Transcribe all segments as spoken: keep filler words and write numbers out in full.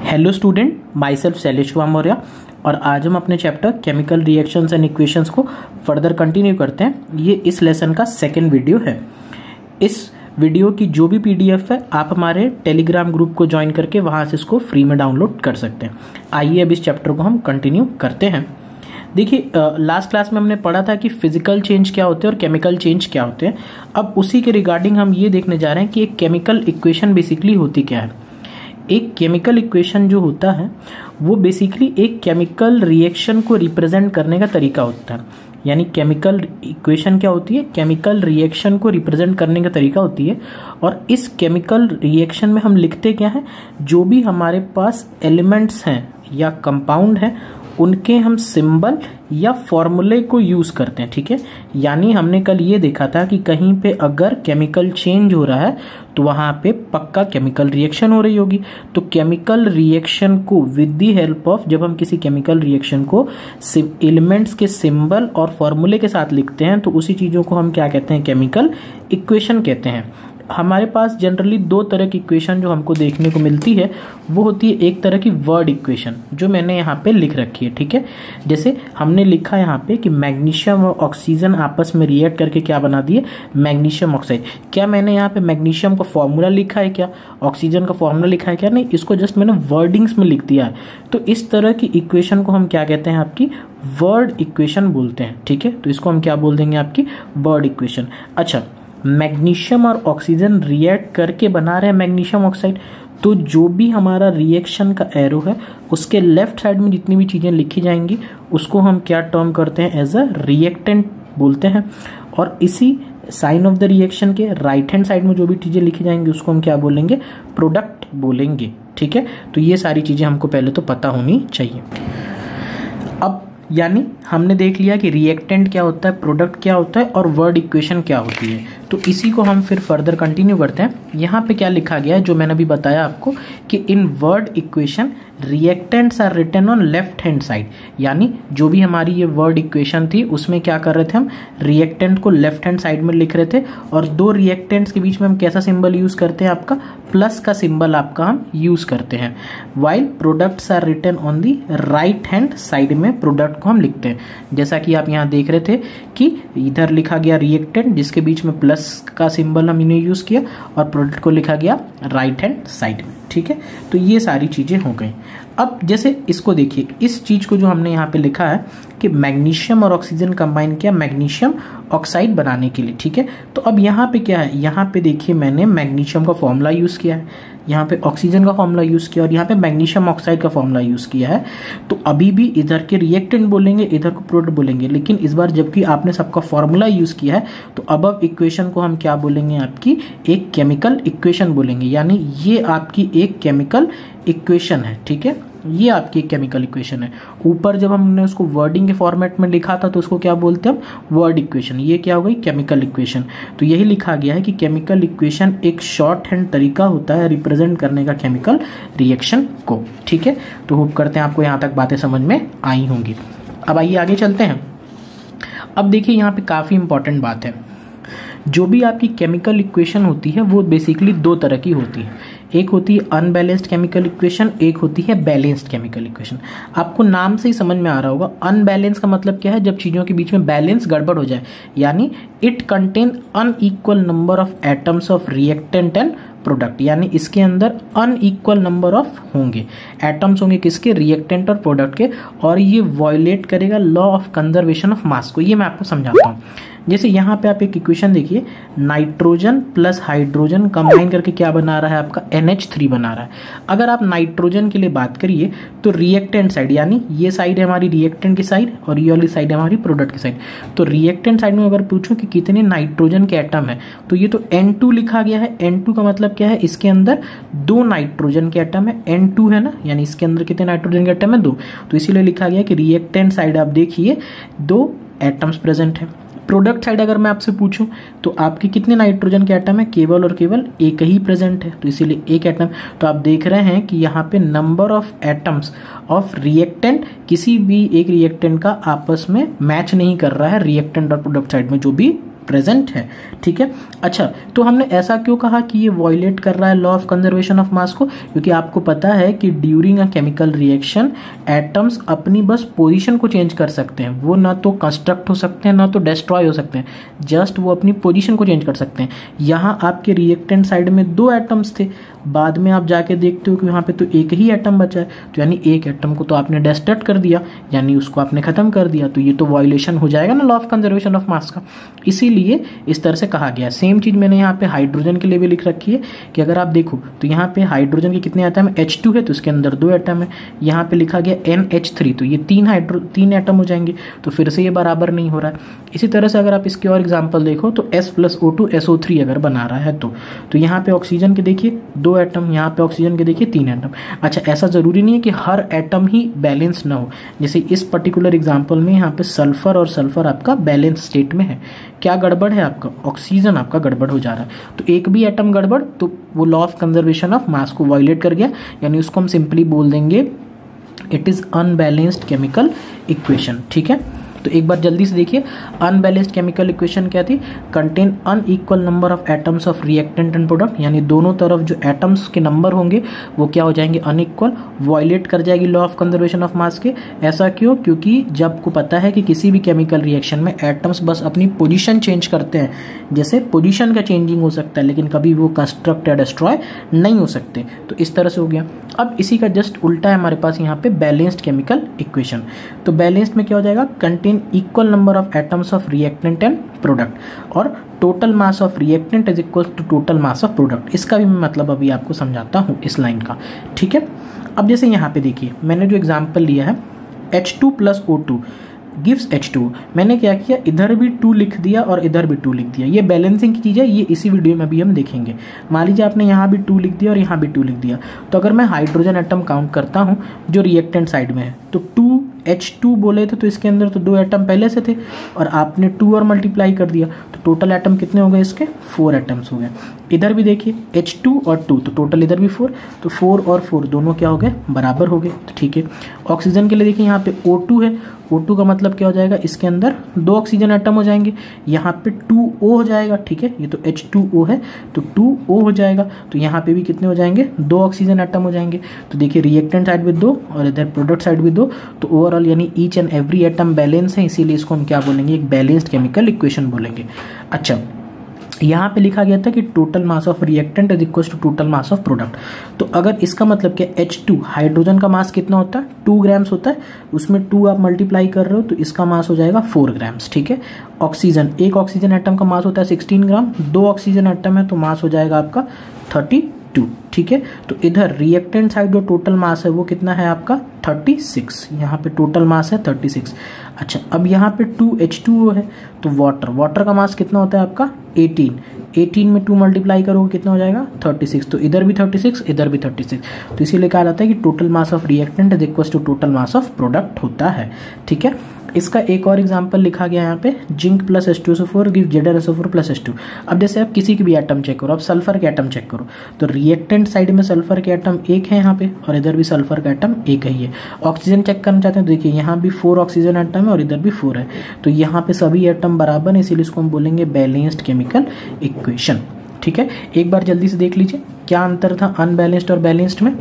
Hello student, my self Shailesh Kumar Maurya और आज हम अपने chapter chemical reactions and equations को फर्दर कंटिन्यू करते हैं। ये इस लेसन का सेकेंड वीडियो है। इस वीडियो की जो भी पीडीएफ है आप हमारे टेलीग्राम ग्रुप को ज्वाइन करके वहां से इसको फ्री में डाउनलोड कर सकते हैं। आइए अब इस चैप्टर को हम कंटिन्यू करते हैं। देखिए, लास्ट क्लास में हमने पढ़ा था कि फिजिकल चेंज क्या होते हैं और केमिकल चेंज क्या होते हैं। अब उसी के रिगार्डिंग हम ये देखने जा रहे हैं कि एक केमिकल इक्वेशन बेसिकली होती क्या है। एक केमिकल इक्वेशन जो होता है वो बेसिकली एक केमिकल रिएक्शन को रिप्रेजेंट करने का तरीका होता है। यानी केमिकल इक्वेशन क्या होती है? केमिकल रिएक्शन को रिप्रेजेंट करने का तरीका होती है। और इस केमिकल रिएक्शन में हम लिखते क्या है, जो भी हमारे पास एलिमेंट्स हैं या कंपाउंड हैं उनके हम सिंबल या फॉर्मूले को यूज करते हैं। ठीक है, यानी हमने कल ये देखा था कि कहीं पे अगर केमिकल चेंज हो रहा है तो वहां पे पक्का केमिकल रिएक्शन हो रही होगी। तो केमिकल रिएक्शन को विद द हेल्प ऑफ, जब हम किसी केमिकल रिएक्शन को एलिमेंट्स के सिंबल और फॉर्मूले के साथ लिखते हैं तो उसी चीजों को हम क्या कहते हैं? केमिकल इक्वेशन कहते हैं। हमारे पास जनरली दो तरह की इक्वेशन जो हमको देखने को मिलती है वो होती है एक तरह की वर्ड इक्वेशन जो मैंने यहाँ पे लिख रखी है। ठीक है, जैसे हमने लिखा यहाँ पे कि मैग्नीशियम और ऑक्सीजन आपस में रिएक्ट करके क्या बना दिए? Magnesium oxide. क्या मैंने यहाँ पे मैग्नीशियम का फॉर्मूला लिखा है क्या? ऑक्सीजन का फॉर्मूला लिखा है क्या? नहीं, इसको जस्ट मैंने वर्डिंग्स में लिख दिया है। तो इस तरह की इक्वेशन को हम क्या कहते हैं? आपकी वर्ड इक्वेशन बोलते हैं। ठीक है, तो इसको हम क्या बोल देंगे? आपकी वर्ड इक्वेशन। अच्छा, मैग्नीशियम और ऑक्सीजन रिएक्ट करके बना रहे हैं मैग्नीशियम ऑक्साइड, तो जो भी हमारा रिएक्शन का एरो है उसके लेफ्ट साइड में जितनी भी चीजें लिखी जाएंगी उसको हम क्या टर्म करते हैं? एज अ रिएक्टेंट बोलते हैं। और इसी साइन ऑफ द रिएक्शन के राइट हैंड साइड में जो भी चीजें लिखी जाएंगी उसको हम क्या बोलेंगे? प्रोडक्ट बोलेंगे। ठीक है, तो ये सारी चीजें हमको पहले तो पता होनी चाहिए। अब यानी हमने देख लिया कि रिएक्टेंट क्या होता है, प्रोडक्ट क्या होता है और वर्ड इक्वेशन क्या होती है। तो इसी को हम फिर फर्दर कंटिन्यू करते हैं। यहाँ पे क्या लिखा गया है जो मैंने अभी बताया आपको कि in word equation reactants are written on left hand side. यानी जो भी हमारी ये वर्ड इक्वेशन थी उसमें क्या कर रहे थे हम? रिएक्टेंट को लेफ्ट हैंड साइड में लिख रहे थे और दो रिएक्टेंट्स के बीच में हम कैसा सिंबल यूज करते हैं? आपका प्लस का सिंबल आपका हम यूज करते हैं। While products are written on the right hand side में प्रोडक्ट को हम लिखते हैं। जैसा कि आप यहाँ देख रहे थे कि इधर लिखा गया रिएक्टेंट जिसके बीच में प्लस का सिंबल हमने यूज किया और प्रोडक्ट को लिखा गया राइट हैंड साइड में। ठीक है, तो ये सारी चीजें हो गई। अब जैसे इसको देखिए, इस चीज को जो हमने यहाँ पे लिखा है कि मैग्नीशियम और ऑक्सीजन कंबाइन किया मैग्नीशियम ऑक्साइड बनाने के लिए। ठीक है, तो अब यहाँ पे क्या है? यहाँ पे देखिए मैंने मैग्नीशियम का फॉर्मूला यूज किया है, यहाँ पे ऑक्सीजन का फॉर्मूला यूज किया और यहाँ पे मैग्नीशियम ऑक्साइड का फॉर्मूला यूज किया है। तो अभी भी इधर के रिएक्टेंट बोलेंगे, इधर को प्रोडक्ट बोलेंगे, लेकिन इस बार जबकि आपने सबका फॉर्मूला यूज किया है तो अब इक्वेशन को हम क्या बोलेंगे? आपकी एक केमिकल इक्वेशन बोलेंगे। यानी ये आपकी एक केमिकल इक्वेशन है। ठीक है, ये आपकी एक केमिकल इक्वेशन है। ऊपर जब हमने उसको वर्डिंग के फॉर्मेट में लिखा था तो उसको क्या बोलते हैं हम? Word equation. ये क्या हो गई? Chemical equation. तो यही लिखा गया है कि केमिकल इक्वेशन एक शॉर्ट हैंड तरीका होता है रिप्रेजेंट करने का केमिकल रिएक्शन को। ठीक है, तो होप करते हैं आपको यहाँ तक बातें समझ में आई होंगी। अब आइए आगे चलते हैं। अब देखिए यहाँ पे काफी इंपॉर्टेंट बात है। जो भी आपकी केमिकल इक्वेशन होती है वो बेसिकली दो तरह की होती है। एक होती है अनबैलेंस्ड केमिकल इक्वेशन, एक होती है बैलेंस्ड केमिकल इक्वेशन। आपको नाम से ही समझ में आ रहा होगा। अनबैलेंस का मतलब क्या है? जब चीजों के बीच में बैलेंस गड़बड़ हो जाए, यानी it contain unequal number of atoms of reactant and product. यानी इसके अंदर अनइक्वल नंबर ऑफ होंगे, एटम्स होंगे किसके? रिएक्टेंट और प्रोडक्ट के, और ये वायलेट करेगा law of conservation of mass को। ये मैं आपको समझाता हूँ। जैसे यहाँ पे आप एक इक्वेशन देखिए, नाइट्रोजन प्लस हाइड्रोजन कंबाइन करके क्या बना रहा है? आपका एन एच थ्री बना रहा है। अगर आप नाइट्रोजन के लिए बात करिए तो रिएक्टेंट साइड, यानी ये साइड है हमारी रिएक्टेंट की साइड और ये वाली साइड है हमारी प्रोडक्ट की साइड। तो रिएक्टेंट साइड में अगर पूछूं कि कितने नाइट्रोजन के एटम है तो ये तो एन टू लिखा गया है। एन टू का मतलब क्या है? इसके अंदर दो नाइट्रोजन के एटम है। एन टू है ना, यानी इसके अंदर कितने नाइट्रोजन के एटम है? दो। तो इसीलिए लिखा गया कि रिएक्टेंट साइड आप देखिए दो एटम्स प्रेजेंट है। प्रोडक्ट साइड अगर मैं आपसे पूछूं तो आपके कितने नाइट्रोजन के एटम है? केवल और केवल एक ही प्रेजेंट है, तो इसीलिए एक एटम। तो आप देख रहे हैं कि यहाँ पे number of atoms of reactant किसी भी एक रिएक्टेंट का आपस में मैच नहीं कर रहा है, रिएक्टेंट और प्रोडक्ट साइड में जो भी प्रेजेंट है, ठीक है। अच्छा, तो हमने ऐसा क्यों कहा कि ये वायलेट कर रहा है law of conservation of mass को? क्योंकि आपको पता है कि during a chemical reaction atoms अपनी बस पोजीशन को चेंज कर सकते हैं, वो ना तो कंस्ट्रक्ट हो सकते हैं ना तो डिस्ट्रॉय हो सकते हैं, जस्ट वो अपनी पोजीशन को चेंज कर सकते हैं। यहाँ आपके रिएक्टेंट साइड में दो एटम्स थे, बाद में आप जाके देखते हो कि यहाँ पे तो एक ही एटम बचा है, तो यानी एक एटम को तो आपने डिस्ट्रक्ट कर दिया, यानी उसको आपने खत्म कर दिया, तो ये तो वायलेशन हो जाएगा ना law of conservation of mass का। इसीलिए इस तरह से कहा गया। सेम चीज मैंने यहाँ पे हाइड्रोजन के लिए भी लिख रखी है कि अगर आप देखो तो यहाँ पे हाइड्रोजन के कितने एटम है, एच टू है तो इसके अंदर दो एटम है, यहाँ पे लिखा गया एन एच थ्री, तो ये तीन हाइड्रो तीन एटम हो जाएंगे, तो फिर से ये बराबर नहीं हो रहा है। इसी तरह से अगर आप इसके और एग्जाम्पल देखो तो S plus O two S O three अगर बना रहा है तो तो यहाँ पे ऑक्सीजन के देखिए दो एटम, यहाँ पे ऑक्सीजन के देखिए तीन एटम। अच्छा, ऐसा जरूरी नहीं है कि हर एटम ही बैलेंस ना हो, जैसे इस पर्टिकुलर एग्जाम्पल में यहाँ पे सल्फर और सल्फर आपका बैलेंस स्टेट में है। क्या गड़बड़ है आपका? ऑक्सीजन आपका गड़बड़ हो जा रहा है, तो एक भी एटम गड़बड़ तो वो law of conservation of mass को वायलेट कर गया, यानी उसको हम सिंपली बोल देंगे it is unbalanced chemical equation, ठीक है। तो एक बार जल्दी से देखिए, अनबैलेंस्ड केमिकल इक्वेशन क्या थी? Contain unequal number of atoms of reactant and product, यानी दोनों तरफ जो एटम्स के नंबर होंगे वो क्या हो जाएंगे? अनइक्वल, वायलेट कर जाएगी law of conservation of mass के। ऐसा क्यों? क्योंकि जब आपको पता है कि किसी भी केमिकल रिएक्शन में एटम्स बस अपनी पोजीशन चेंज करते हैं, जैसे पोजीशन का चेंजिंग हो सकता है लेकिन कभी वो कंस्ट्रक्ट या डिस्ट्रॉय नहीं हो सकते, तो इस तरह से हो गया। अब इसी का जस्ट उल्टा है हमारे पास यहाँ पे बैलेंस्ड केमिकल इक्वेशन। तो बैलेंस्ड में क्या हो जाएगा? Contain equal number of atoms of reactant and product और total mass of reactant is equal to total mass of product. इसका भी मैं मतलब अभी आपको समझाता हूँ इस लाइन का, ठीक है। अब जैसे यहाँ पे देखिए मैंने जो एग्जांपल लिया है H two plus O two gives H two, मैंने क्या किया, इधर भी टू लिख दिया और इधर भी टू लिख दिया। ये बैलेंसिंग की चीज़ है, ये इसी वीडियो में भी हम देखेंगे। मान लीजिए आपने यहाँ भी टू लिख दिया और यहाँ भी टू लिख दिया, तो अगर मैं हाइड्रोजन एटम काउंट करता हूँ जो रिएक्टेंट साइड में है, तो टू एच टू बोले थे तो इसके अंदर तो दो एटम पहले से थे और आपने टू और मल्टीप्लाई कर दिया, तो टोटल एटम कितने हो गए इसके? फोर एटम्स हो गए। इधर भी देखिए एच टू और टू, तो टोटल इधर भी फोर, तो फोर और फोर दोनों क्या हो गए? बराबर हो गए, तो ठीक है। ऑक्सीजन के लिए देखिए यहाँ पे ओ टू है, ओ टू का मतलब क्या हो जाएगा? इसके अंदर दो ऑक्सीजन एटम हो जाएंगे, यहाँ पे टू ओ हो जाएगा, ठीक है। ये तो एच टू ओ है तो टू ओ हो जाएगा, तो यहाँ पे भी कितने हो जाएंगे? दो ऑक्सीजन एटम हो जाएंगे। तो देखिए रिएक्टेंट साइड भी दो और इधर प्रोडक्ट साइड भी दो, तो ओवरऑल यानी each and every atom balance है, इसीलिए इसको हम क्या बोलेंगे? एक बैलेंस्ड केमिकल इक्वेशन बोलेंगे। अच्छा, यहाँ पे लिखा गया था कि total mass of reactant is equal to total mass of product, तो अगर इसका मतलब क्या? एच टू हाइड्रोजन का मास कितना होता है? टू ग्राम्स होता है, उसमें टू आप मल्टीप्लाई कर रहे हो तो इसका मास हो जाएगा फोर ग्राम्स, ठीक है। ऑक्सीजन, एक ऑक्सीजन एटम का मास होता है सिक्सटीन ग्राम, दो ऑक्सीजन एटम है तो मास हो जाएगा आपका थर्टी टू, ठीक है। तो इधर रिएक्टेंट साइड जो टोटल मास है वो कितना है आपका? थर्टी सिक्स, यहाँ पे टोटल मास है थर्टी सिक्स। अच्छा, अब यहाँ पे टू एच टू है, तो वाटर वाटर का मास कितना होता है आपका? एटीन, एटीन में टू मल्टीप्लाई करोगे कितना हो जाएगा? थर्टी सिक्स, तो इधर भी थर्टी सिक्स इधर भी थर्टी सिक्स, तो इसीलिए कहा जाता है कि total mass of reactant is equal to total mass of product होता है, ठीक है। इसका एक और एग्जांपल लिखा गया यहाँ पे, zinc plus H two S O four give Z S O four plus H two. अब जैसे आप किसी की भी एटम चेक करो, अब सल्फर के एटम चेक करो, तो रिएक्टेंट साइड में सल्फर के एटम एक है यहाँ पे और इधर भी सल्फर का एटम एक ही है। ऑक्सीजन चेक करना चाहते हैं, देखिए यहाँ भी फोर ऑक्सीजन एटम है और इधर भी फोर है, तो यहाँ पे सभी एटम बराबर है, इसीलिए इसको हम बोलेंगे बैलेंस्ड केमिकल इक्वेशन, ठीक है। एक बार जल्दी से देख लीजिए क्या अंतर था अनबैलेंस्ड और बैलेंस्ड में।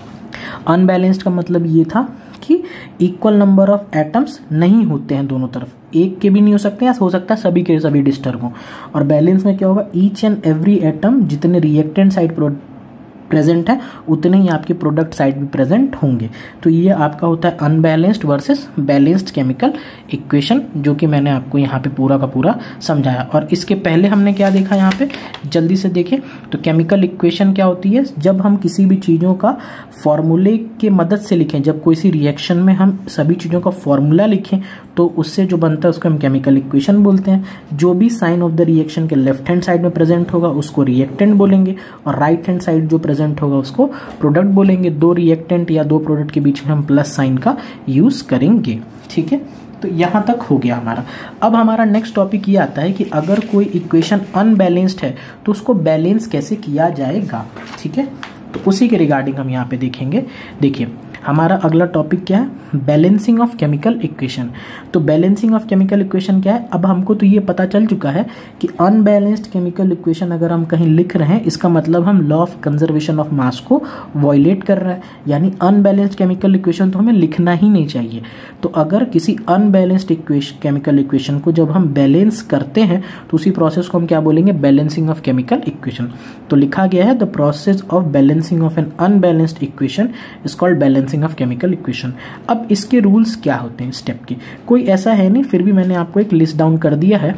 अनबैलेंस्ड का मतलब ये था कि इक्वल नंबर ऑफ एटम्स नहीं होते हैं दोनों तरफ, एक के भी नहीं हो सकते या हो सकता है सभी के सभी डिस्टर्ब हो। और बैलेंस में क्या होगा? ईच एंड एवरी एटम जितने रिएक्टेंट साइड प्रेजेंट है उतने ही आपके प्रोडक्ट साइड भी प्रेजेंट होंगे। तो ये आपका होता है unbalanced versus balanced chemical equation, जो कि मैंने आपको यहाँ पे पूरा का पूरा समझाया। और इसके पहले हमने क्या देखा यहाँ पे, जल्दी से देखें तो केमिकल इक्वेशन क्या होती है? जब हम किसी भी चीज़ों का फॉर्मूले के मदद से लिखें, जब कोई सी रिएक्शन में हम सभी चीज़ों का फॉर्मूला लिखें तो उससे जो बनता है उसको हम केमिकल इक्वेशन बोलते हैं। जो भी साइन ऑफ द रिएक्शन के लेफ्ट हैंड साइड में प्रेजेंट होगा उसको रिएक्टेंट बोलेंगे और राइट हैंड साइड जो प्रेजेंट होगा उसको प्रोडक्ट बोलेंगे। दो रिएक्टेंट या दो प्रोडक्ट के बीच में हम प्लस साइन का यूज करेंगे, ठीक है। तो यहाँ तक हो गया हमारा। अब हमारा नेक्स्ट टॉपिक ये आता है कि अगर कोई इक्वेशन अनबैलेंस्ड है तो उसको बैलेंस कैसे किया जाएगा, ठीक है। तो उसी के रिगार्डिंग हम यहाँ पे देखेंगे। देखिए हमारा अगला टॉपिक क्या है, बैलेंसिंग ऑफ केमिकल इक्वेशन। तो बैलेंसिंग ऑफ केमिकल इक्वेशन क्या है, अब हमको तो ये पता चल चुका है कि अनबैलेंस्ड केमिकल इक्वेशन अगर हम कहीं लिख रहे हैं इसका मतलब हम law of conservation of mass को वायलेट कर रहे हैं, यानी अनबैलेंस्ड केमिकल इक्वेशन तो हमें लिखना ही नहीं चाहिए। तो अगर किसी अनबैलेंस्ड इक्वेशन केमिकल इक्वेशन को जब हम बैलेंस करते हैं तो उसी प्रोसेस को हम क्या बोलेंगे, बैलेंसिंग ऑफ केमिकल इक्वेशन। तो लिखा गया है the process of balancing of an unbalanced equation is called balancing of chemical equation. अब इसके रूल्स क्या होते हैं स्टेप के, कोई ऐसा है नहीं, फिर भी मैंने आपको एक लिस्ट डाउन कर दिया है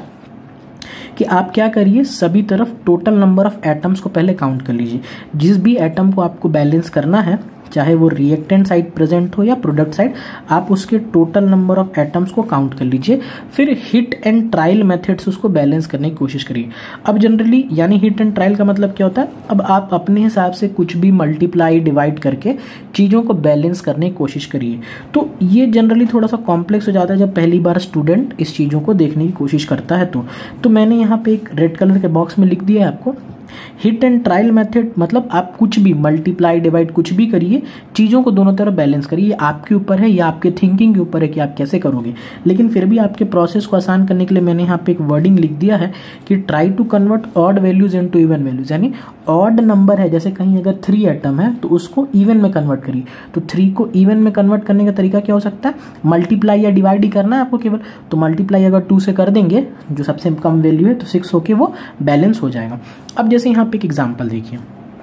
कि आप क्या करिए, सभी तरफ टोटल नंबर ऑफ एटम्स को पहले काउंट कर लीजिए। जिस भी एटम को आपको बैलेंस करना है, चाहे वो रिएक्टेंट साइड प्रेजेंट हो या प्रोडक्ट साइड, आप उसके टोटल नंबर ऑफ एटम्स को काउंट कर लीजिए, फिर हिट एंड ट्रायल मेथड से उसको बैलेंस करने की कोशिश करिए। अब जनरली यानी हिट एंड ट्रायल का मतलब क्या होता है, अब आप अपने हिसाब से कुछ भी मल्टीप्लाई डिवाइड करके चीज़ों को बैलेंस करने की कोशिश करिए। तो ये जनरली थोड़ा सा कॉम्प्लेक्स हो जाता है जब पहली बार स्टूडेंट इस चीज़ों को देखने की कोशिश करता है। तो, तो मैंने यहाँ पे एक रेड कलर के बॉक्स में लिख दिया है आपको, हिट एंड ट्रायल मेथड मतलब आप कुछ भी मल्टीप्लाई डिवाइड कुछ भी करिए, चीज़ों को दोनों तरफ बैलेंस करिए। आपके ऊपर है या आपके थिंकिंग के ऊपर है कि आप कैसे करोगे, लेकिन फिर भी आपके प्रोसेस को आसान करने के लिए मैंने यहाँ पे एक वर्डिंग लिख दिया है कि try to convert odd values into even values, यानी ऑड नंबर है, जैसे कहीं अगर थ्री एटम है तो उसको इवन में कन्वर्ट करिए। तो थ्री को इवन में कन्वर्ट करने का तरीका क्या हो सकता है, मल्टीप्लाई या डिवाइड ही करना है आपको केवल। तो मल्टीप्लाई अगर टू से कर देंगे, जो सबसे कम वैल्यू है, तो सिक्स होके वो बैलेंस हो जाएगा। अब जैसे यहाँ पे एक एग्जांपल देखिए,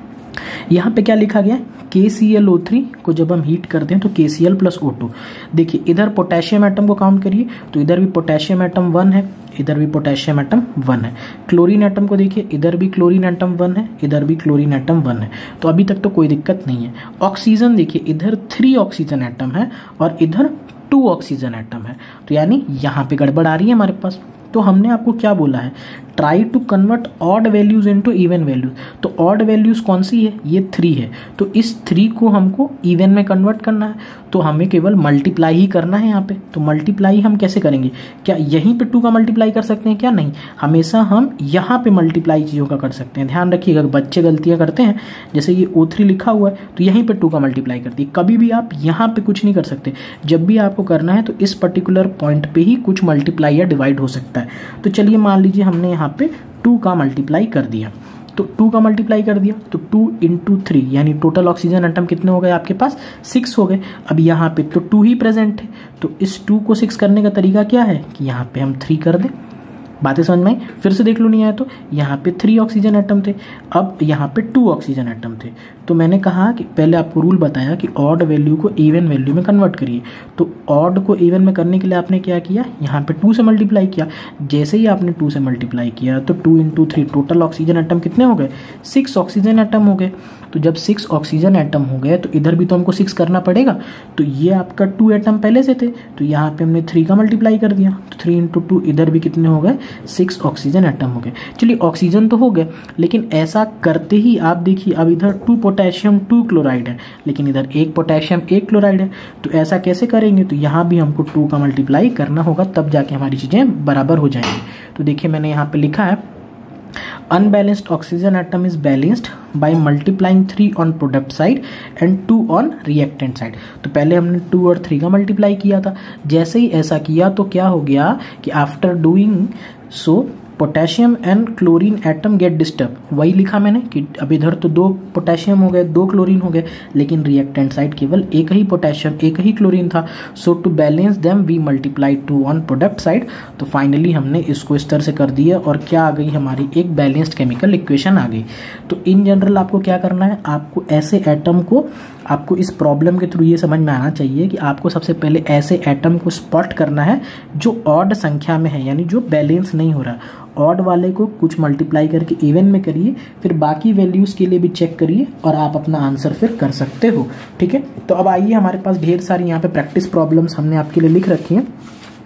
यहाँ पे क्या लिखा गया है, के सी एल ओ थ्री को जब हम हीट करते हैं तो K C L plus O two. देखिए इधर पोटेशियम एटम को काउंट करिए तो इधर भी पोटेशियम एटम वन है, इधर भी पोटेशियम एटम वन है। क्लोरीन एटम को देखिए, इधर भी क्लोरीन एटम वन है, इधर भी क्लोरीन एटम वन है। तो अभी तक तो कोई दिक्कत नहीं है। ऑक्सीजन देखिए, इधर थ्री ऑक्सीजन एटम है और इधर टू ऑक्सीजन एटम है, तो यानी यहाँ पे गड़बड़ आ रही है हमारे पास। तो हमने आपको क्या बोला है, try to convert odd values into even values. तो ऑड वैल्यूज कौन सी है, ये थ्री है, तो इस थ्री को हमको इवन में कन्वर्ट करना है, तो हमें केवल मल्टीप्लाई ही करना है यहाँ पे। तो मल्टीप्लाई हम कैसे करेंगे, क्या यहीं पे टू का मल्टीप्लाई कर सकते हैं क्या, नहीं, हमेशा हम यहाँ पे मल्टीप्लाई चीज़ों का कर सकते हैं। ध्यान रखिएगा, बच्चे गलतियाँ करते हैं, जैसे ये ओ थ्री लिखा हुआ है तो यहीं पे टू का मल्टीप्लाई कर दिए, कभी भी आप यहाँ पे कुछ नहीं कर सकते। जब भी आपको करना है तो इस पर्टिकुलर पॉइंट पे ही कुछ मल्टीप्लाई या डिवाइड हो सकता है। तो चलिए मान लीजिए हमने यहाँ पे टू का मल्टीप्लाई कर दिया, तो टू का मल्टीप्लाई कर दिया तो टू इंटू थ्री, यानी टोटल ऑक्सीजन एटम कितने हो गए आपके पास, सिक्स हो गए। अब यहाँ पे तो टू ही प्रेजेंट है, तो इस टू को सिक्स करने का तरीका क्या है कि यहाँ पे हम थ्री कर दें। बातें समझ में आई, फिर से देख लो, नहीं आया तो यहाँ पे थ्री ऑक्सीजन एटम थे, अब यहाँ पे टू ऑक्सीजन एटम थे। तो मैंने कहा कि पहले आपको रूल बताया कि ऑड वैल्यू को इवन वैल्यू में कन्वर्ट करिए। तो ऑड को इवन में करने के लिए आपने क्या किया, यहाँ पे टू से मल्टीप्लाई किया। जैसे ही आपने टू से मल्टीप्लाई किया तो two into three, total oxygen atom कितने हो गए, सिक्स ऑक्सीजन एटम हो गए। तो जब सिक्स ऑक्सीजन एटम हो गए तो इधर भी तो हमको सिक्स करना पड़ेगा। तो ये आपका टू एटम पहले से थे, तो यहाँ पे हमने थ्री का मल्टीप्लाई कर दिया, तो थ्री इंटू टू, इधर भी कितने हो गए, सिक्स ऑक्सीजन एटम हो गए। चलिए ऑक्सीजन तो हो गए, लेकिन ऐसा करते ही आप देखिए अब इधर टू पोटेशियम टू क्लोराइड है, लेकिन इधर एक पोटेशियम एक क्लोराइड है। तो ऐसा कैसे करेंगे, तो यहाँ भी हमको टू का मल्टीप्लाई करना होगा, तब जाके हमारी चीज़ें बराबर हो जाएंगी। तो देखिए मैंने यहाँ पे लिखा है, unbalanced oxygen atom is balanced by multiplying three on product side and two on reactant side। तो पहले हमने टू और थ्री का मल्टीप्लाई किया था, जैसे ही ऐसा किया तो क्या हो गया कि after doing so potassium and chlorine atom get disturb. वही लिखा मैंने कि अब इधर तो दो पोटेशियम हो गए, दो क्लोरीन हो गए, लेकिन रिएक्टेंट साइड केवल एक ही पोटेशियम एक ही क्लोरीन था। So to balance them we multiply two on product side. तो फाइनली हमने इसको इस तरह से कर दिया और क्या आ गई, हमारी एक बैलेंस्ड केमिकल इक्वेशन आ गई। तो इन जनरल आपको क्या करना है, आपको ऐसे एटम को, आपको इस प्रॉब्लम के थ्रू ये समझ में आना चाहिए कि आपको सबसे पहले ऐसे एटम को स्पॉट करना है जो ऑड संख्या में है, यानी जो बैलेंस नहीं हो रहा। ऑड वाले को कुछ मल्टीप्लाई करके इवन में करिए, फिर बाकी वैल्यूज के लिए भी चेक करिए और आप अपना आंसर फिर कर सकते हो। ठीक है, तो अब आइए, हमारे पास ढेर सारी यहाँ पे प्रैक्टिस प्रॉब्लम्स हमने आपके लिए लिख रखी हैं,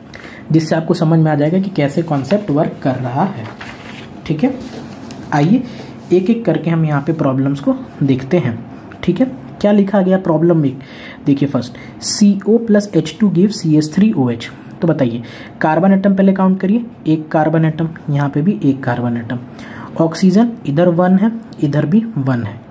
जिससे आपको समझ में आ जाएगा कि कैसे कॉन्सेप्ट वर्क कर रहा है। ठीक है, आइए एक एक करके हम यहाँ पे प्रॉब्लम्स को देखते हैं। ठीक है, क्या लिखा गया प्रॉब्लम में, देखिए first, C O plus H two give C H three O H. तो बताइए, कार्बन एटम पहले काउंट करिए, एक कार्बन एटम, यहाँ पे भी एक कार्बन एटम। ऑक्सीजन इधर वन है, इधर भी वन है,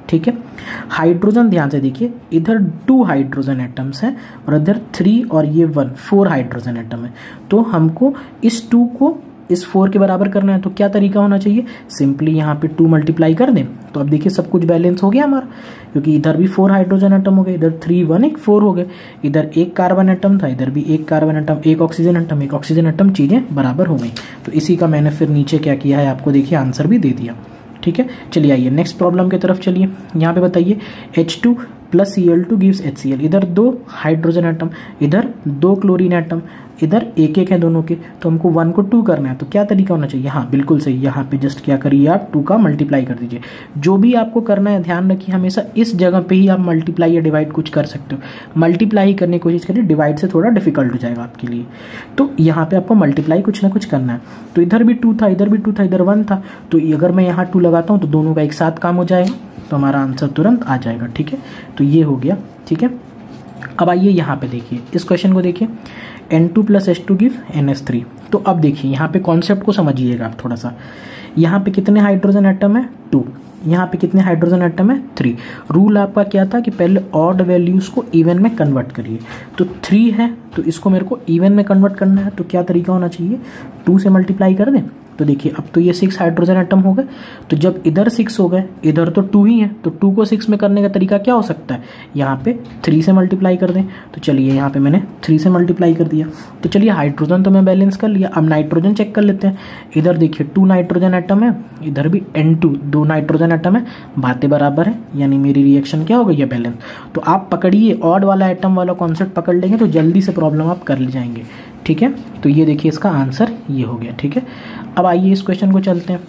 ठीक है। हाइड्रोजन ध्यान से देखिए, इधर टू हाइड्रोजन एटम्स हैं और इधर थ्री और ये वन, फोर हाइड्रोजन एटम है। तो हमको इस टू को इस फोर के बराबर करना है, तो क्या तरीका होना चाहिए, सिंपली यहाँ पे टू मल्टीप्लाई कर दें। तो अब देखिए सब कुछ बैलेंस हो गया हमारा, क्योंकि इधर भी फोर हाइड्रोजन एटम हो गए, इधर थ्री वन एक फोर हो गए, इधर एक कार्बन एटम था, इधर भी एक कार्बन एटम, एक ऑक्सीजन एटम, एक ऑक्सीजन एटम, चीजें बराबर हो गई। तो इसी का मैंने फिर नीचे क्या किया है, आपको देखिए आंसर भी दे दिया। ठीक है, चलिए आइए नेक्स्ट प्रॉब्लम की तरफ चलिए। यहाँ पे बताइए H two plus C L two gives H C L. इधर दो हाइड्रोजन एटम, इधर दो क्लोरीन एटम, इधर एक एक है दोनों के, तो हमको वन को टू करना है। तो क्या तरीका होना चाहिए, हाँ बिल्कुल सही, यहाँ पे जस्ट क्या करिए आप टू का मल्टीप्लाई कर दीजिए। जो भी आपको करना है ध्यान रखिए हमेशा इस जगह पे ही आप मल्टीप्लाई या डिवाइड कुछ कर सकते हो। मल्टीप्लाई करने की कोशिश करिए, डिवाइड से थोड़ा डिफिकल्ट हो जाएगा आपके लिए। तो यहाँ पे आपको मल्टीप्लाई कुछ ना कुछ करना है। तो इधर भी टू था, इधर भी टू था, इधर वन था, तो अगर मैं यहाँ टू लगाता हूँ तो दोनों का एक साथ काम हो जाएगा, तो हमारा आंसर तुरंत आ जाएगा। ठीक है, तो ये हो गया। ठीक है, अब आइए यहाँ पे देखिए इस क्वेश्चन को देखिए, N two plus H two give N S three. तो अब देखिए यहाँ पे कॉन्सेप्ट को समझिएगा आप थोड़ा सा। यहाँ पे कितने हाइड्रोजन एटम है, टू। यहाँ पे कितने हाइड्रोजन एटम है, थ्री। रूल आपका क्या था कि पहले ऑड वैल्यूज को इवन में कन्वर्ट करिए। तो थ्री है तो इसको मेरे को इवन में कन्वर्ट करना है, तो क्या तरीका होना चाहिए, टू से मल्टीप्लाई कर दें। तो देखिए अब तो ये सिक्स हाइड्रोजन एटम हो गए, तो जब इधर सिक्स हो गए, इधर तो टू ही है, तो टू को सिक्स में करने का तरीका क्या हो सकता है, यहाँ पे थ्री से मल्टीप्लाई कर दें। तो चलिए यहाँ पे मैंने थ्री से मल्टीप्लाई कर दिया। तो चलिए हाइड्रोजन तो मैं बैलेंस कर लिया, अब नाइट्रोजन चेक कर लेते हैं। इधर देखिए टू नाइट्रोजन एटम है, इधर भी एन टू, दो नाइट्रोजन एटम है, बातें बराबर है, यानी मेरी रिएक्शन क्या हो गई है, बैलेंस। तो आप पकड़िए ऑड वाला एटम वाला कॉन्सेप्ट पकड़ लेंगे तो जल्दी से प्रॉब्लम आप कर ले जाएंगे। ठीक है, तो ये देखिए इसका आंसर ये हो गया। ठीक है, अब आइए इस क्वेश्चन को चलते हैं।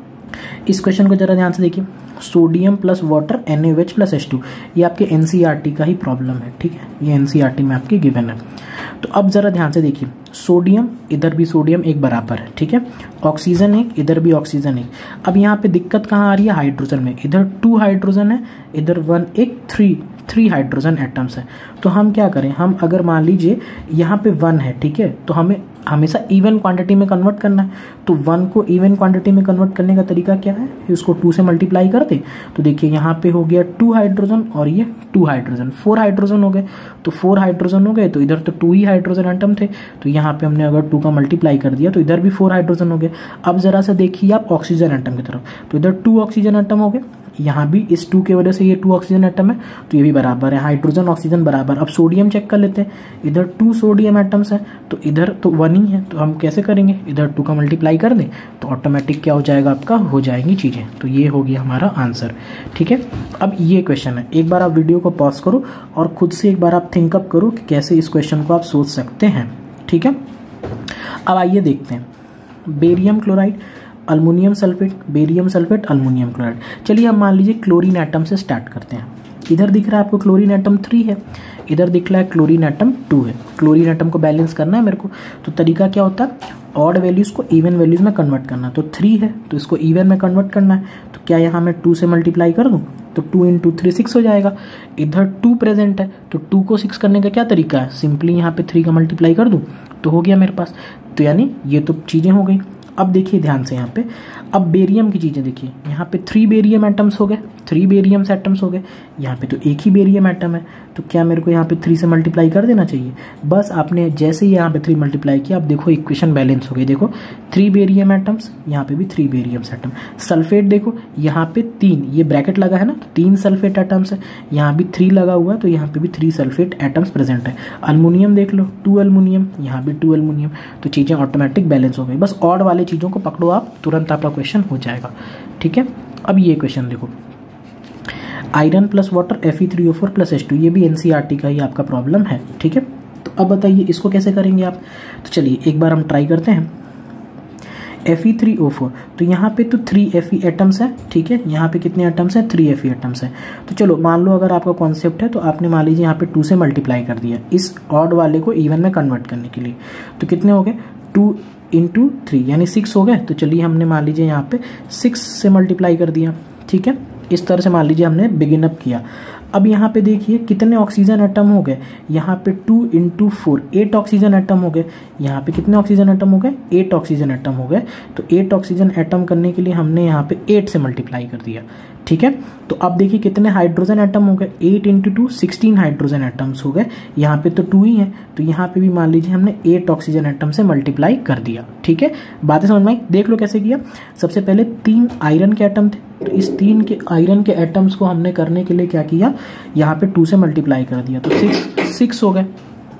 इस क्वेश्चन को जरा ध्यान से देखिए, sodium plus water N A H plus H two, ये आपके एन सी आर टी का ही प्रॉब्लम है। ठीक है, ये एन सी आर टी में आपकी गिवन है। तो अब जरा ध्यान से देखिए, सोडियम, इधर भी सोडियम एक बराबर है। ठीक है, ऑक्सीजन एक, इधर भी ऑक्सीजन एक। अब यहाँ पे दिक्कत कहाँ आ रही है, हाइड्रोजन में। इधर टू हाइड्रोजन है, इधर वन एक, थ्री थ्री हाइड्रोजन एटम्स है। तो हम क्या करें, हम अगर मान लीजिए यहाँ पे वन है, ठीक है, तो हमें हमेशा इवन क्वांटिटी में कन्वर्ट करना है। तो वन को इवन क्वांटिटी में कन्वर्ट करने का तरीका क्या है, उसको टू से मल्टीप्लाई कर दे। तो देखिए यहाँ पे हो गया टू हाइड्रोजन और ये टू हाइड्रोजन, फोर हाइड्रोजन हो गए। तो फोर हाइड्रोजन हो गए, तो इधर तो टू ही हाइड्रोजन एटम थे, तो यहाँ पे हमने अगर टू का मल्टीप्लाई कर दिया तो इधर भी फोर हाइड्रोजन हो गए। अब जरा सा देखिए आप ऑक्सीजन एटम की तरफ, तो इधर टू ऑक्सीजन एटम हो गए, यहाँ भी इस टू की वजह से ये टू ऑक्सीजन एटम है, तो ये भी बराबर है, हाइड्रोजन ऑक्सीजन बराबर। अब सोडियम चेक कर लेते हैं, इधर टू सोडियम एटम्स है, तो इधर तो वन ही है, तो हम कैसे करेंगे, इधर टू का मल्टीप्लाई कर दें तो ऑटोमेटिक क्या हो जाएगा आपका, हो जाएंगी चीज़ें। तो ये हो गया हमारा आंसर। ठीक है, अब ये क्वेश्चन है, एक बार आप वीडियो को पॉज करो और खुद से एक बार आप थिंकअप करो कि कैसे इस क्वेश्चन को आप सोच सकते हैं। ठीक है, अब आइए देखते हैं, barium chloride, aluminium sulphate, barium sulphate, aluminium chloride. चलिए अब मान लीजिए क्लोरीन एटम से स्टार्ट करते हैं। इधर दिख रहा है आपको क्लोरीन एटम थ्री है, इधर दिख रहा है क्लोरीन एटम टू है। क्लोरीन एटम को बैलेंस करना है मेरे को, तो तरीका क्या होता है, ऑड वैल्यूज को इवन वैल्यूज में कन्वर्ट करना। तो थ्री है तो इसको इवन में कन्वर्ट करना है, तो क्या यहाँ मैं टू से मल्टीप्लाई कर दूँ, तो टू इंटू थ्री सिक्स हो जाएगा। इधर टू प्रेजेंट है, तो टू को सिक्स करने का क्या तरीका है, सिंपली यहाँ पे थ्री का मल्टीप्लाई कर दूँ तो हो गया मेरे पास। तो यानी ये तो चीज़ें हो गई। अब देखिए ध्यान से यहाँ पे, अब बेरियम की चीज़ें देखिए, यहाँ पे थ्री बेरियम एटम्स हो गए, थ्री बेरियम एटम्स हो गए, यहाँ पे तो एक ही बेरियम एटम है, तो क्या मेरे को यहाँ पे थ्री से मल्टीप्लाई कर देना चाहिए। बस आपने जैसे ही यहाँ पे थ्री मल्टीप्लाई किया, आप देखो इक्वेशन बैलेंस हो गई। देखो थ्री बेरियम एटम्स, यहाँ पे भी थ्री बेरियम एटम। सल्फेट देखो यहाँ पे तीन, ये ब्रैकेट लगा है ना, तो तीन सल्फेट एटम्स है, यहाँ भी थ्री लगा हुआ है, तो यहाँ पे भी थ्री सल्फेट एटम्स प्रेजेंट है। अल्मोनियम देख लो, टू अल्मोनियम, यहाँ भी टू अल्मोनियम, तो चीज़ें ऑटोमेटिक बैलेंस हो गई। बस ऑड वाले चीज़ों को पकड़ो आप, तुरंत आपका क्वेश्चन हो जाएगा। ठीक है, अब ये क्वेश्चन देखो, iron plus water F E three O four plus H two, ये भी एन सी आर टी का ही आपका प्रॉब्लम है। ठीक है, तो अब बताइए इसको कैसे करेंगे आप। तो चलिए एक बार हम ट्राई करते हैं। F E three O four, तो यहाँ पे तो थ्री एफ ई एटम्स है। ठीक है, यहाँ पे कितने एटम्स हैं, थ्री एफ ई एटम्स है। तो चलो मान लो अगर आपका कॉन्सेप्ट है, तो आपने मान लीजिए यहाँ पे टू से मल्टीप्लाई कर दिया इस ऑड वाले को इवन में कन्वर्ट करने के लिए, तो कितने हो गए, टू इंटू थ्री यानी सिक्स हो गए। तो चलिए हमने मान लीजिए यहाँ पे सिक्स से मल्टीप्लाई कर दिया। ठीक है, इस तरह से मान लीजिए हमने बिगिन अप किया। अब यहाँ पे देखिए कितने ऑक्सीजन एटम हो गए, यहाँ पे two into four eight oxygen atom हो गए। यहाँ पे कितने ऑक्सीजन एटम हो गए, एट ऑक्सीजन एटम हो गए। तो एट ऑक्सीजन एटम करने के लिए हमने यहाँ पे एट से मल्टीप्लाई कर दिया। ठीक है। तो अब देखिए कितने हाइड्रोजन एटम हो गए, eight into two sixteen hydrogen atoms हो गए। यहाँ पे तो टू ही है, तो यहाँ पे भी मान लीजिए हमने एट ऑक्सीजन एटम से मल्टीप्लाई कर दिया। ठीक है, बातें समझ में आई? देख लो कैसे किया। सबसे पहले तीन आयरन के एटम थे, तो इस तीन के आयरन के एटम्स को हमने करने के लिए क्या किया, यहाँ पे टू से मल्टीप्लाई कर दिया, तो सिक्स सिक्स हो गए।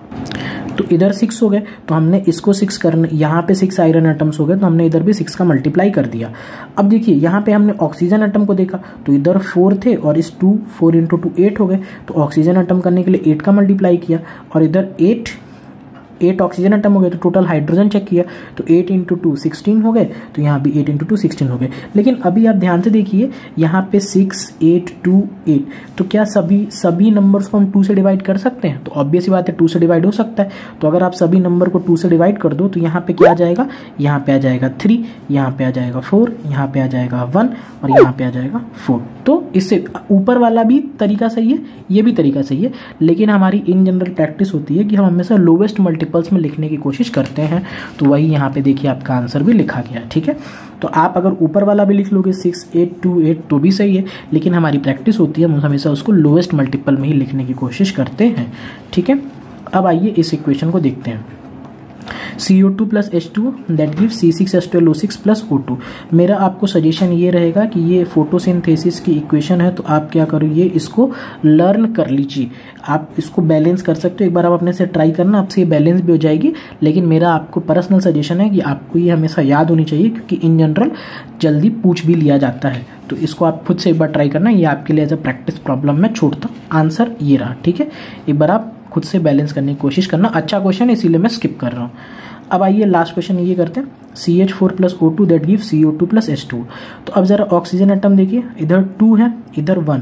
तो इधर सिक्स हो गए, तो हमने इसको सिक्स करने, यहाँ पे सिक्स आयरन एटम्स हो गए, तो हमने इधर भी सिक्स का मल्टीप्लाई कर दिया। अब देखिए यहाँ पे हमने ऑक्सीजन एटम को देखा, तो इधर फोर थे और इस two four into two eight हो गए, तो ऑक्सीजन एटम करने के लिए एट का मल्टीप्लाई किया, और इधर एट एट ऑक्सीजन एटम हो गए, तो टोटल हाइड्रोजन चेक किया, तो एट इंटू टू सिक्सटीन हो गए, तो यहाँ भी एट इंटू टू सिक्सटीन हो गए। लेकिन अभी आप ध्यान से देखिए, यहाँ पे सिक्स एट टू एट, तो क्या सभी सभी नंबर्स को हम टू से डिवाइड कर सकते हैं? तो ऑब्वियस बात है, टू से डिवाइड हो सकता है। तो अगर आप सभी नंबर को टू से डिवाइड कर दो, तो यहाँ पे क्या आ जाएगा, यहाँ पे आ जाएगा थ्री, यहाँ पे आ जाएगा फोर, यहाँ पे आ जाएगा वन, और यहाँ पे आ जाएगा फोर। तो इससे ऊपर वाला भी तरीका सही है, ये भी तरीका सही है, लेकिन हमारी इन जनरल प्रैक्टिस होती है कि हम हमेशा लोवेस्ट मल्टीपल्स में लिखने की कोशिश करते हैं। तो वही यहाँ पे देखिए आपका आंसर भी लिखा गया है। ठीक है, तो आप अगर ऊपर वाला भी लिख लोगे सिक्स एट टू एट तो भी सही है, लेकिन हमारी प्रैक्टिस होती है हम हमेशा उसको लोवेस्ट मल्टीपल में ही लिखने की कोशिश करते हैं। ठीक है, अब आइए इस इक्वेशन को देखते हैं। C O two plus H two that give C six H twelve O six plus O two. मेरा आपको सजेशन ये रहेगा कि ये फोटोसिंथेसिस की इक्वेशन है, तो आप क्या करिए, इसको लर्न कर लीजिए। आप इसको बैलेंस कर सकते हो, एक बार आप अपने से ट्राई करना, आपसे ये बैलेंस भी हो जाएगी। लेकिन मेरा आपको पर्सनल सजेशन है कि आपको ये हमेशा याद होनी चाहिए, क्योंकि इन जनरल जल्दी पूछ भी लिया जाता है। तो इसको आप खुद से एक बार ट्राई करना, ये आपके लिए एज अ प्रैक्टिस प्रॉब्लम मैं छोड़ता हूँ। आंसर ये रहा। ठीक है, एक बार आप खुद से बैलेंस करने की कोशिश करना। अच्छा क्वेश्चन है, इसीलिए मैं स्किप कर रहा हूँ। अब आइए लास्ट क्वेश्चन ये करते हैं, C H four plus O two that give C O two plus H two. तो अब जरा ऑक्सीजन एटम देखिए, इधर टू है, इधर वन,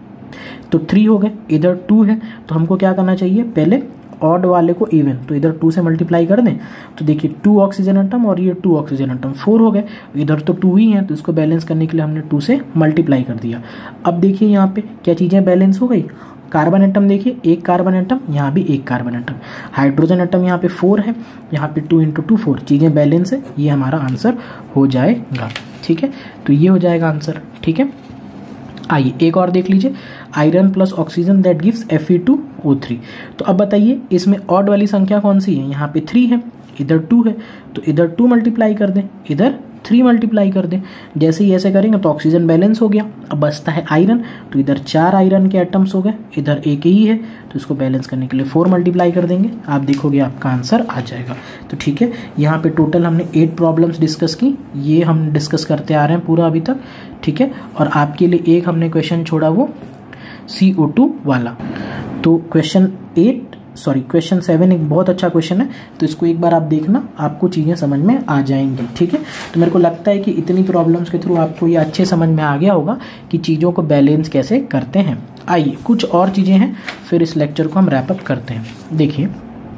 तो थ्री हो गए, इधर टू है, तो हमको क्या करना चाहिए, पहले ऑड वाले को इवन, तो इधर टू से मल्टीप्लाई कर दें, तो देखिए टू ऑक्सीजन एटम और ये टू ऑक्सीजन एटम, फोर हो गए। इधर तो टू ही है, तो इसको बैलेंस करने के लिए हमने टू से मल्टीप्लाई कर दिया। अब देखिए यहाँ पे क्या चीज़ें बैलेंस हो गई, कार्बन एटम देखिए, एक कार्बन एटम, यहाँ भी एक कार्बन एटम, हाइड्रोजन एटम यहाँ पे फोर है, यहाँ पे टू इंटू टू फोर, चीज़ें बैलेंस है, ये हमारा आंसर हो जाएगा। ठीक है, तो ये हो जाएगा आंसर। ठीक है, आइए एक और देख लीजिए, iron plus oxygen that gives F E two O three. तो अब बताइए इसमें ऑड वाली संख्या कौन सी है, यहाँ पे थ्री है, इधर टू है, तो इधर टू मल्टीप्लाई कर दें, इधर थ्री मल्टीप्लाई कर दें। जैसे ही ऐसे करेंगे तो ऑक्सीजन बैलेंस हो गया। अब बचता है आयरन, तो इधर चार आयरन के एटम्स हो गए, इधर एक ही है, तो इसको बैलेंस करने के लिए फोर मल्टीप्लाई कर देंगे, आप देखोगे आपका आंसर आ जाएगा। तो ठीक है, यहाँ पे टोटल हमने एट प्रॉब्लम्स डिस्कस की, ये हम डिस्कस करते आ रहे हैं पूरा अभी तक। ठीक है, और आपके लिए एक हमने क्वेश्चन छोड़ा, वो सी ओ टू वाला। तो question eight sorry question seven एक बहुत अच्छा क्वेश्चन है, तो इसको एक बार आप देखना, आपको चीज़ें समझ में आ जाएंगी। ठीक है, तो मेरे को लगता है कि इतनी प्रॉब्लम्स के थ्रू आपको ये अच्छे समझ में आ गया होगा कि चीज़ों को बैलेंस कैसे करते हैं। आइए कुछ और चीज़ें हैं, फिर इस लेक्चर को हम रैप अप करते हैं। देखिए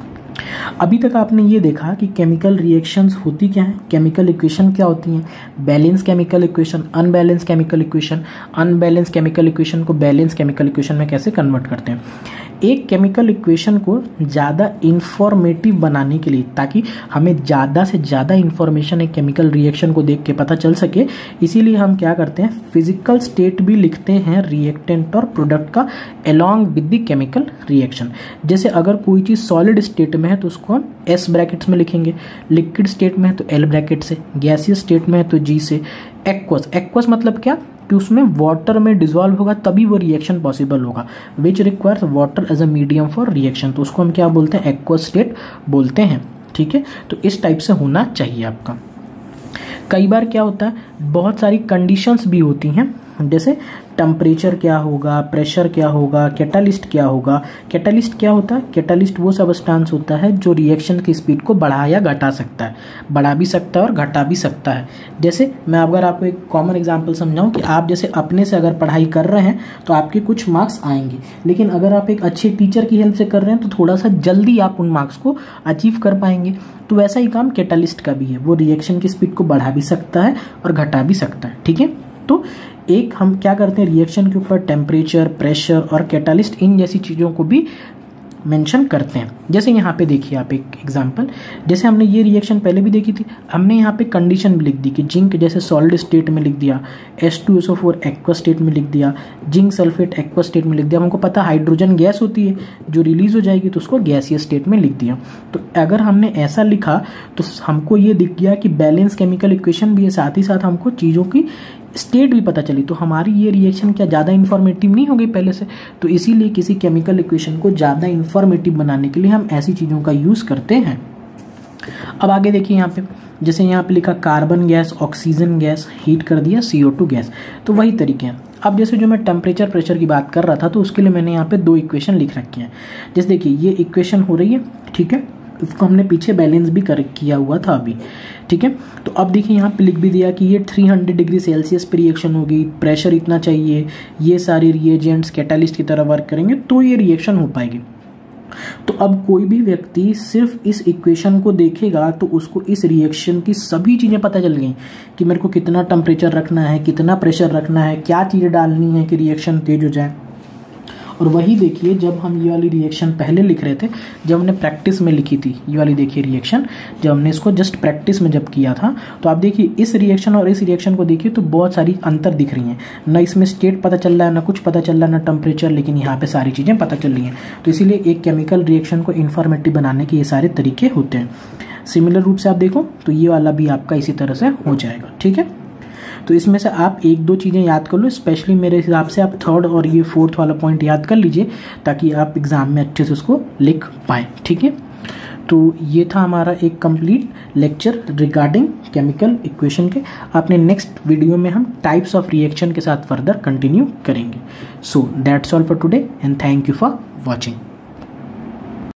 अभी तक आपने ये देखा कि केमिकल रिएक्शंस होती क्या हैं, केमिकल इक्वेशन क्या होती हैं, balance chemical equation, unbalance chemical equation, unbalance chemical equation को बैलेंस केमिकल इक्वेशन में कैसे कन्वर्ट करते हैं। एक केमिकल इक्वेशन को ज़्यादा इंफॉर्मेटिव बनाने के लिए, ताकि हमें ज़्यादा से ज़्यादा इंफॉर्मेशन एक केमिकल रिएक्शन को देख के पता चल सके, इसीलिए हम क्या करते हैं, फिजिकल स्टेट भी लिखते हैं रिएक्टेंट और प्रोडक्ट का along with the chemical reaction. जैसे अगर कोई चीज़ सॉलिड स्टेट में है तो उसको हम एस ब्रैकेट्स में लिखेंगे, लिक्विड स्टेट में है तो एल ब्रैकेट से, गैसियस स्टेट में है तो जी से, एक्वस एक्वस मतलब क्या कि उसमें वाटर में डिजॉल्व होगा तभी वो रिएक्शन पॉसिबल होगा, which requires water as a medium for reaction, तो उसको हम क्या बोलते हैं, एक्वस स्टेट बोलते हैं। ठीक है, तो इस टाइप से होना चाहिए आपका। कई बार क्या होता है, बहुत सारी कंडीशंस भी होती हैं, जैसे टेम्परेचर क्या होगा, प्रेशर क्या होगा, कैटालिस्ट क्या होगा। कैटालिस्ट क्या होता है, कैटालिस्ट वो सब्सटेंस होता है जो रिएक्शन की स्पीड को बढ़ा या घटा सकता है, बढ़ा भी सकता है और घटा भी सकता है। जैसे मैं अगर आपको एक कॉमन एग्जांपल समझाऊं कि आप जैसे अपने से अगर पढ़ाई कर रहे हैं तो आपके कुछ मार्क्स आएंगे, लेकिन अगर आप एक अच्छे टीचर की हेल्प से कर रहे हैं तो थोड़ा सा जल्दी आप उन मार्क्स को अचीव कर पाएंगे। तो वैसा ही काम कैटालिस्ट का भी है, वो रिएक्शन की स्पीड को बढ़ा भी सकता है और घटा भी सकता है। ठीक है, तो एक हम क्या करते हैं, रिएक्शन के ऊपर टेम्परेचर, प्रेशर और कैटालिस्ट इन जैसी चीज़ों को भी मेंशन करते हैं। जैसे यहाँ पे देखिए आप एक एग्जांपल, जैसे हमने ये रिएक्शन पहले भी देखी थी, हमने यहाँ पे कंडीशन भी लिख दी कि जिंक जैसे सॉलिड स्टेट में लिख दिया, H two S O four aqua state में लिख दिया, जिंक सल्फेट एक्वा स्टेट में लिख दिया। हमको पता हाइड्रोजन गैस होती है जो रिलीज हो जाएगी, तो उसको गैसीय स्टेट में लिख दिया। तो अगर हमने ऐसा लिखा तो हमको ये दिख गया कि बैलेंस केमिकल इक्वेशन भी है, साथ ही साथ हमको चीज़ों की स्टेट भी पता चली। तो हमारी ये रिएक्शन क्या ज़्यादा इन्फॉर्मेटिव नहीं हो गई पहले से? तो इसीलिए किसी केमिकल इक्वेशन को ज़्यादा इन्फॉर्मेटिव बनाने के लिए हम ऐसी चीज़ों का यूज़ करते हैं। अब आगे देखिए यहाँ पे, जैसे यहाँ पे लिखा carbon gas, oxygen gas, heat कर दिया सी ओ टू गैस, तो वही तरीके हैं। अब जैसे जो मैं टेम्परेचर प्रेशर की बात कर रहा था, तो उसके लिए मैंने यहाँ पे दो इक्वेशन लिख रखे हैं। जैसे देखिए ये इक्वेशन हो रही है, ठीक है, इसको हमने पीछे बैलेंस भी कर किया हुआ था अभी, ठीक है। तो अब देखिए यहाँ पे लिख भी दिया कि ये तीन सौ डिग्री सेल्सियस पे रिएक्शन होगी, प्रेशर इतना चाहिए, ये सारे रिएजेंट्स कैटालिस्ट की तरह वर्क करेंगे तो ये रिएक्शन हो पाएगी। तो अब कोई भी व्यक्ति सिर्फ इस इक्वेशन को देखेगा तो उसको इस रिएक्शन की सभी चीज़ें पता चल गई कि मेरे को कितना टेम्परेचर रखना है, कितना प्रेशर रखना है, क्या चीज़ें डालनी है कि रिएक्शन तेज हो जाए। और वही देखिए जब हम ये वाली रिएक्शन पहले लिख रहे थे, जब हमने प्रैक्टिस में लिखी थी, ये वाली देखिए रिएक्शन, जब हमने इसको जस्ट प्रैक्टिस में जब किया था, तो आप देखिए इस रिएक्शन और इस रिएक्शन को देखिए तो बहुत सारी अंतर दिख रही हैं। ना इसमें स्टेट पता चल रहा है, ना कुछ पता चल रहा है, ना टेम्परेचर, लेकिन यहाँ पे सारी चीज़ें पता चल रही हैं। तो इसीलिए एक केमिकल रिएक्शन को इन्फॉर्मेटिव बनाने के ये सारे तरीके होते हैं। सिमिलर रूप से आप देखो तो ये वाला भी आपका इसी तरह से हो जाएगा, ठीक है। तो इसमें से आप एक दो चीज़ें याद कर लो, स्पेशली मेरे हिसाब से आप थर्ड और ये फोर्थ वाला पॉइंट याद कर लीजिए ताकि आप एग्जाम में अच्छे से उसको लिख पाएँ, ठीक है। तो ये था हमारा एक complete lecture regarding chemical equation के। अपने नेक्स्ट वीडियो में हम टाइप्स ऑफ रिएक्शन के साथ फर्दर कंटिन्यू करेंगे। So that's all for today and thank you for watching.